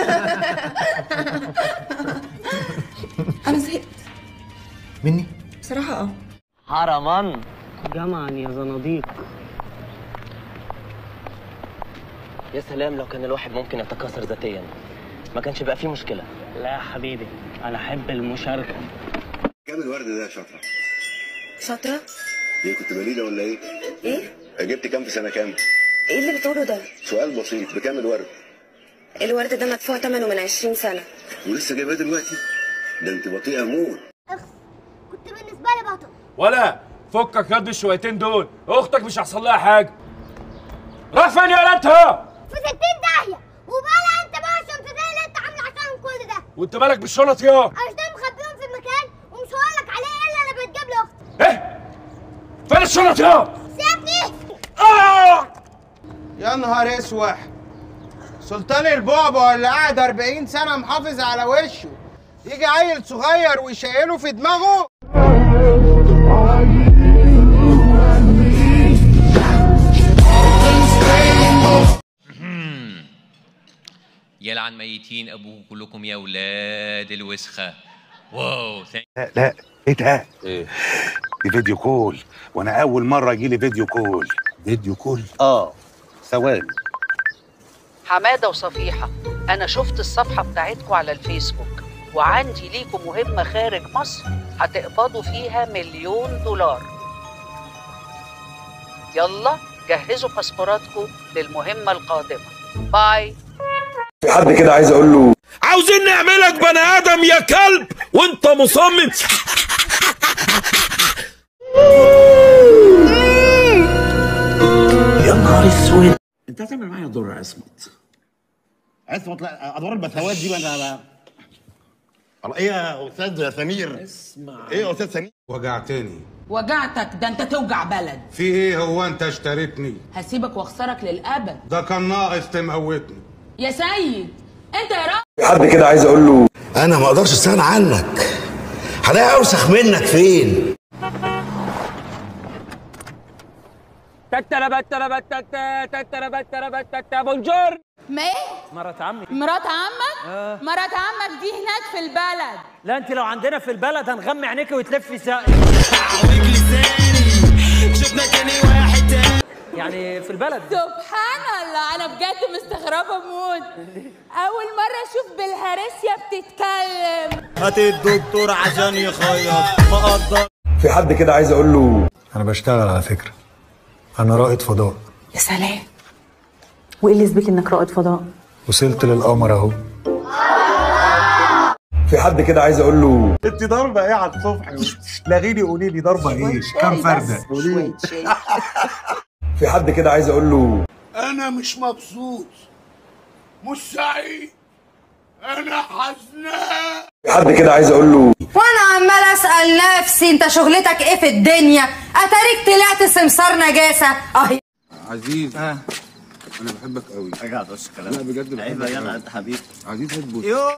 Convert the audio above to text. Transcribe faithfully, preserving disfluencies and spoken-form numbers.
انا زهقت مني بصراحه. اه حرمان جمعا يا زناديق. يا سلام لو كان الواحد ممكن يتكاثر ذاتيا ما كانش بقى فيه مشكله. لا يا حبيبي انا احب المشاركه. كام الورد ده يا شاطره؟ شاطره؟ ايه كنت بليده ولا ايه؟ ايه؟ جبت كام في سنه كام؟ ايه اللي بتقوله ده؟ سؤال بسيط، بكام الورد؟ الورد ده مدفوع ثمنه من عشرين سنه. ولسه جايباه دلوقتي؟ ده انت بطيئه موت. كنت بالنسبه لي بطل. ولا فكك ياض الشويتين دول، اختك مش هيحصل لها حاجه. راح فين يا انت؟ في ستين داهيه. وبقى انت بقى الشنطتين اللي انت عامل عشانهم كل ده. وانت مالك بالشنط يا؟ عشان مخبيهم في المكان ومش هقول لك عليه الا لما تجيب لي اختي. ايه؟ فين الشنط يا؟ سيبني. آه! يا نهار اسوح، سلطان البعبع اللي قاعد أربعين سنة محافظ على وشه يجي عيل صغير ويشيله في دماغه. يلعن ميتين ابوكم كلكم يا ولاد الوسخه. واو. لا لا ايه ده؟ ايه؟ دي فيديو كول، وانا اول مره يجي لي فيديو كول. فيديو كول؟ اه ثواني. حماده وصفيحه، انا شفت الصفحه بتاعتكم على الفيسبوك وعندي ليكم مهمه خارج مصر هتقبضوا فيها مليون دولار. يلا جهزوا باسبوراتكم للمهمه القادمه. باي. في حد كده عايز اقول له عاوزين نعملك بني ادم يا كلب وانت مصمم. يا نهار اسود، انت هتعمل معايا دور يا عصمت. عصمت لا، ادوار البثوات دي انا ايه يا استاذ يا سمير؟ اسمع ايه يا استاذ سمير؟ وجعتني. وجعتك؟ ده انت توجع بلد. في ايه؟ هو انت اشتريتني؟ هسيبك واخسرك للابد. ده كان ناقص تموتني يا سيد انت يا راجل. في حد كده عايز اقول له انا ما اقدرش استغنى عنك، هلاقي اوسخ منك فين؟ تتربت تربت تتربت تربت تت بونجور. ما ايه؟ مرات عمي. مرات عمك؟ آه. مرات عمك دي هناك في البلد. لا انت لو عندنا في البلد هنغمي عينيكي وتلفي ساقي. يعني في البلد. سبحان الله، انا بجد مستغربه موت. اول مره اشوف بالهرسيا بتتكلم. هات الدكتور عشان يخيط مقدر. في حد كده عايز اقول له انا بشتغل على فكره، انا رائد فضاء. يا سلام، وايه اللي يثبت انك رائد فضاء؟ وصلت للقمر اهو. في حد كده عايز اقول له انت ضربه ايه على الصبح؟ لغيني قولي لي ضربه ايه؟ كام فرده؟ قولي. في حد كده عايز اقول له انا مش مبسوط، مش سعيد، انا حزنان. في حد كده عايز اقول له وانا عمال اسال نفسي انت شغلتك ايه في الدنيا؟ اتاريك طلعت سمسار نجاسه. اه عزيز اه انا بحبك قوي. رجعت وش كلام. لا بجد عيب يا جدع انت حبيبي. عزيز هتبوس.